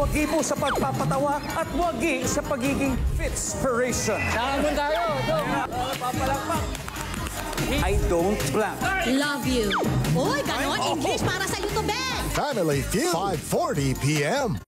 wagi po sa pagpapatawa at wagi sa pagiging fitspiration. Nakamon tayo. Papalakpak. I don't blank. Love you. Uy, ganon. English para sa YouTube, Ben. Family Feud, 5:40 p.m.